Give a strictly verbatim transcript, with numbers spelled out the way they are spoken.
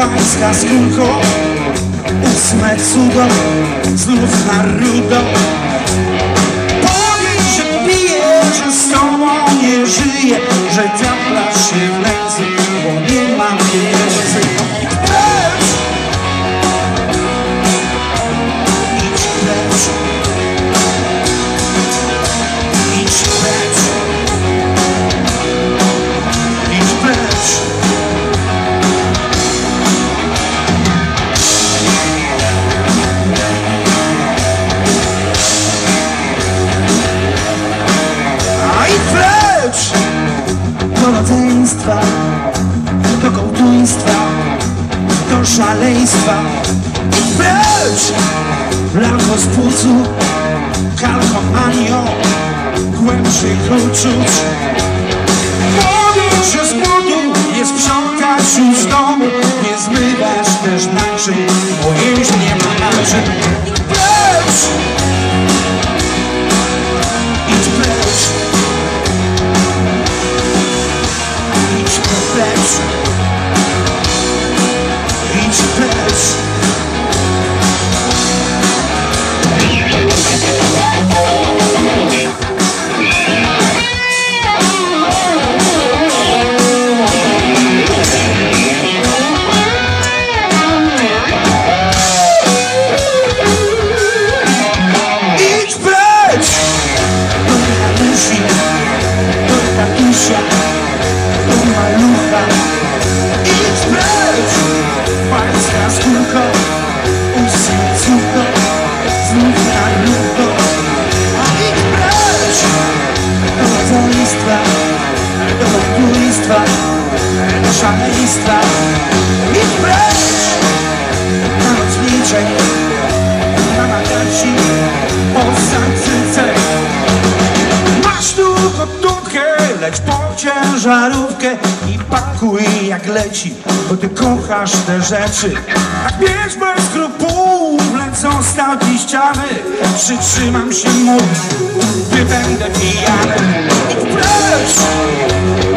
pańska skórką, ósme cudo, znów na rudo. Powiedz, że piję, że z tobą nie żyję, że taplasz się w nędzy, bo nie mam pieniędzy. Idź precz, idź precz, idź precz, idź precz. Do rodzeństwa, do kołtuństwa, do szaleństwa. I precz! Lalko z płucu, kalko anioł, głębszych uczuć. Powiedz, że z głodu nie sprzątasz już z domu, nie zmywasz też naczyń, bo jeść nie ma naczyń. I precz! Idź precz! Idź precz, idź precz. Idź precz! Do tatusi, do tatusia, do malucha. Idź precz! Pańska skórko, ósme cudo, znów na rudo. Idź precz! Do rodzeństwa, do kołtuństwa, do szaleństwa. Idź precz! Na rozliczeń, na magaci, o sankcyce. Masz tu gotówkę, leć po ciężarówkę i pakuj jak leci, bo ty kochasz te rzeczy. Tak bierz bez skrupułów, lecą stałki ściany. Przytrzymam się mu, gdy będę pijany. Idź precz!